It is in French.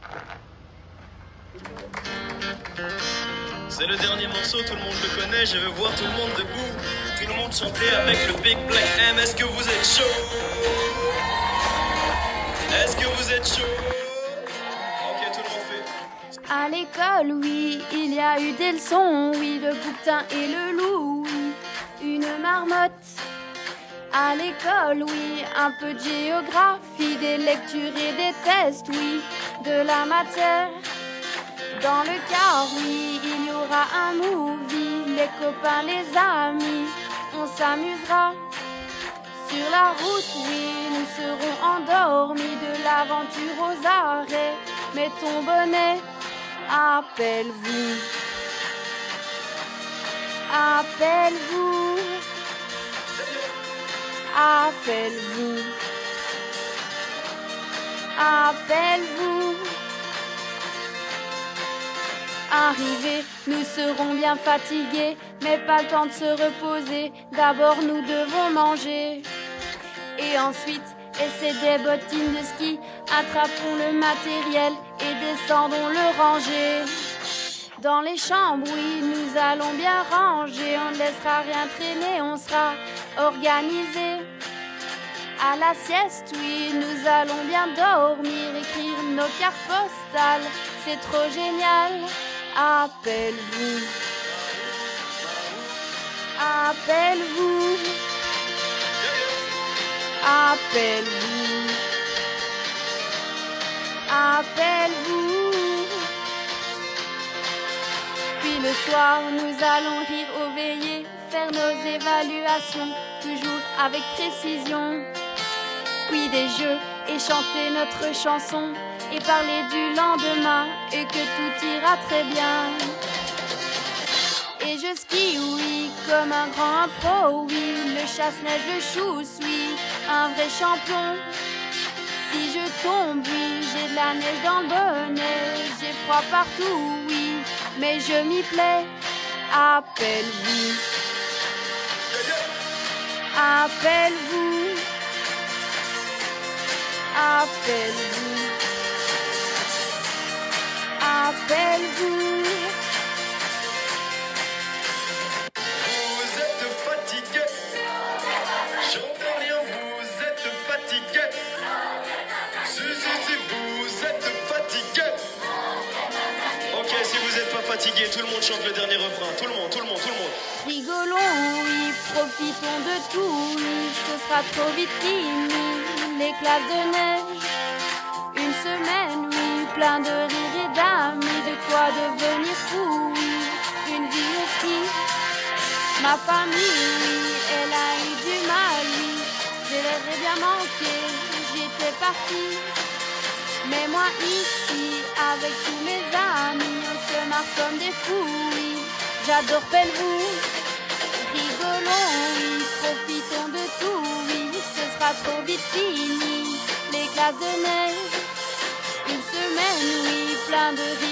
C'est le dernier morceau, tout le monde le connaît, je veux voir tout le monde debout. Tout le monde chanter avec le Big Black M. Est-ce que vous êtes chaud? Est-ce que vous êtes chaud? Ok, tout le monde fait. À l'école, oui, il y a eu des leçons, oui, le bouquetin et le loup, oui, une marmotte. À l'école, oui, un peu de géographie, des lectures et des tests, oui, de la matière. Dans le car, oui, il y aura un movie, les copains, les amis, on s'amusera. Sur la route, oui, nous serons endormis de l'aventure aux arrêts. Mets ton bonnet, appelle-vous, appelle-vous, appelle-vous, appelle-vous. Arrivés, nous serons bien fatigués, mais pas le temps de se reposer. D'abord, nous devons manger. Et ensuite, essayer des bottines de ski. Attrapons le matériel et descendons le ranger. Dans les chambres, oui, nous allons bien ranger. On ne laissera rien traîner, on sera organisé. À la sieste, oui, nous allons bien dormir. Écrire nos cartes postales, c'est trop génial. Appelle-vous, appelle-vous, appelle-vous, appelle-vous. Puis le soir, nous allons rire aux veillées, faire nos évaluations, toujours avec précision. Puis des jeux et chanter notre chanson et parler du lendemain et que tout ira très bien. Et je skie, oui, comme un grand pro, oui, le chasse-neige, le chousse, oui, un vrai champion. Si je tombe, oui, j'ai de la neige dans le bonnet, j'ai froid partout, oui, mais je m'y plais. Appelle-vous, appelle-vous, appelle-vous, appelle-vous. Vous êtes fatigué. J'entends rien, vous êtes fatigué. Si, vous êtes fatigué. Ok, si vous n'êtes pas fatigué, tout le monde chante le dernier refrain. Tout le monde, tout le monde, tout le monde. Rigolons, oui, profitons de tout, oui, ce sera trop vite fini, les classes de neige. Une semaine, oui, plein de rires et d'amis, de quoi devenir fou, oui, une vie au ski. Ma famille, oui, elle a eu du mal, oui, je leur ai bien manqué, j'étais partie. Mais moi ici, avec tous mes amis, on se marre comme des fous, oui, j'adore Pelvoux. Rigolons, oui, profitons de tout, oui, ce sera trop vite fini, les classes de neige. Une semaine, oui, plein de rires